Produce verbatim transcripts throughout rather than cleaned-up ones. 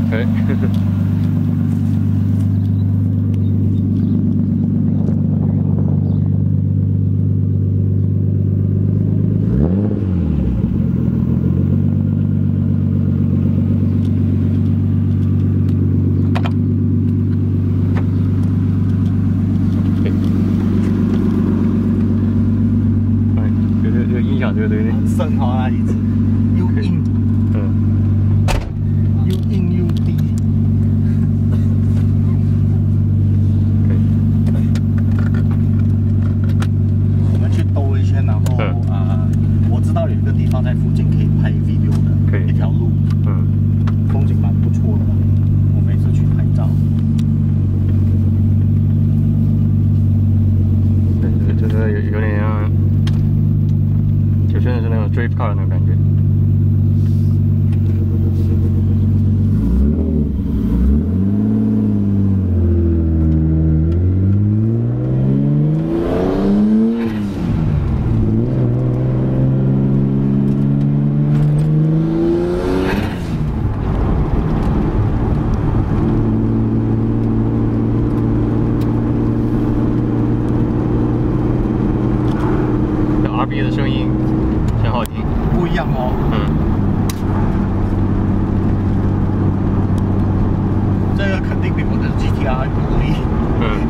哎。对对对， 很深哈，那椅子又硬， 嗯， 又硬又低。我们去兜一圈，然后啊、 嗯呃，我知道有一个地方在附近可以拍 video 的， 可以， 一条路， 嗯， 风景蛮不错的。我每次去拍照， 对，就是有有点像。就真的是那种 drift car 那种感觉。这 R B 的声音。很好听， 不一样哦。 嗯， 这个肯定比我的 G T R 努力。 嗯，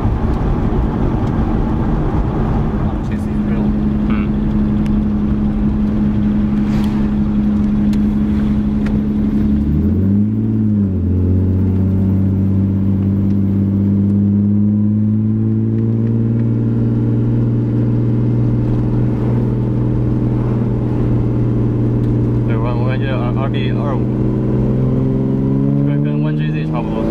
确实没有。 嗯。R B 二五跟跟 one G Z 差不多。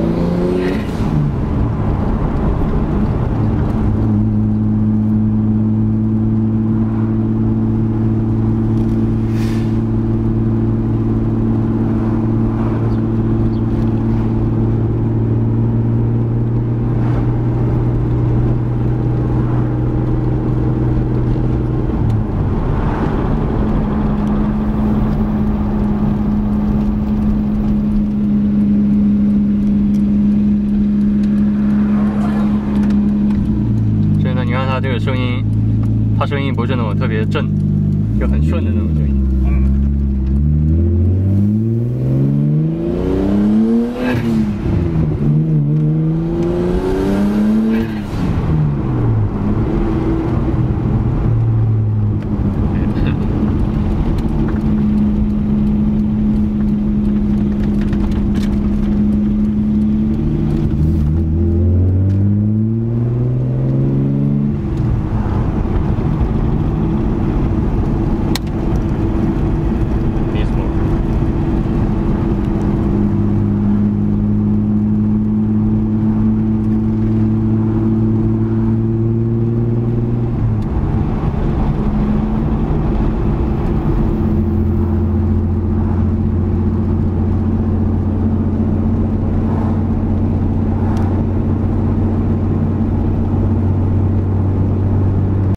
这个声音，它声音不是那种特别震，就很顺的那种声音。